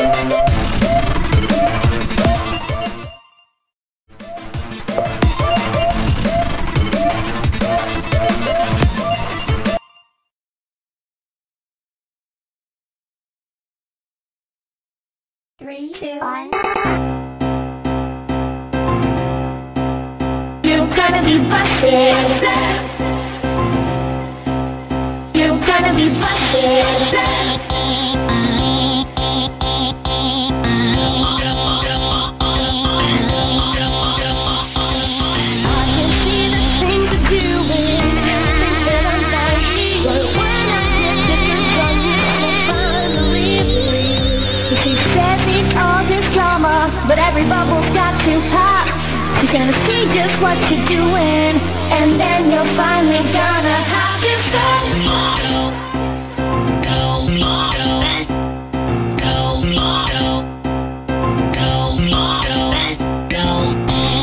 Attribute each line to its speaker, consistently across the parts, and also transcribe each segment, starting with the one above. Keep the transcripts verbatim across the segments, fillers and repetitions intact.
Speaker 1: Three, two, one.
Speaker 2: You're gonna be busted. You're gonna be busted. But every bubble's got to pop. She's gonna see just what you're doing, and then you're finally gonna have to stop. Go, go, go, best. Go, go, go, go, best. Go.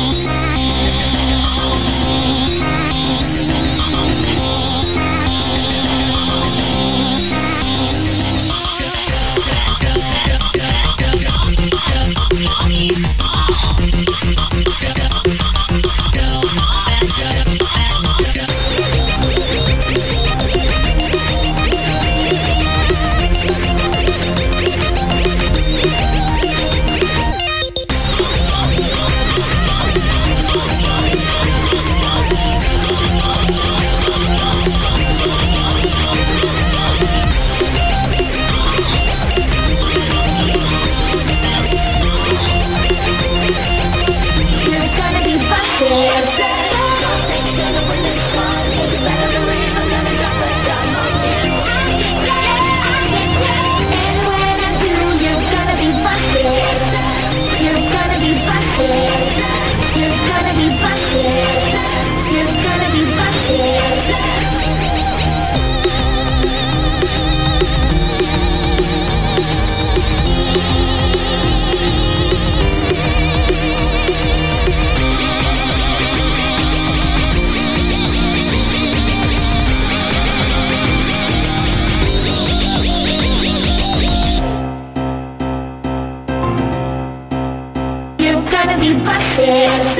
Speaker 2: Gonna be busted.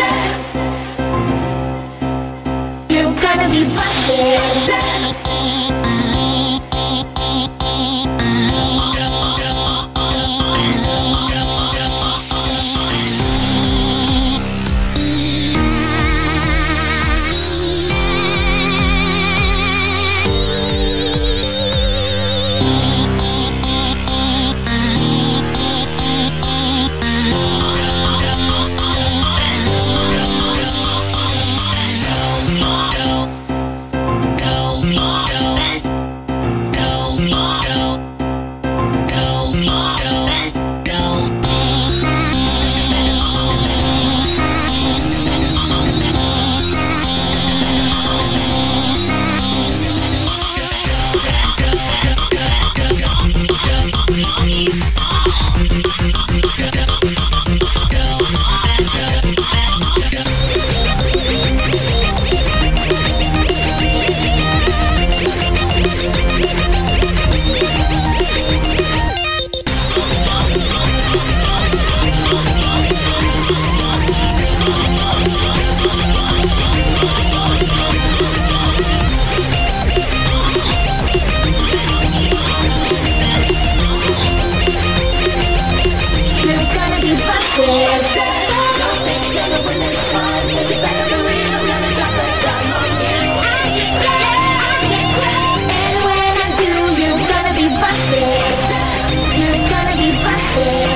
Speaker 2: You're gonna be busted. Yeah.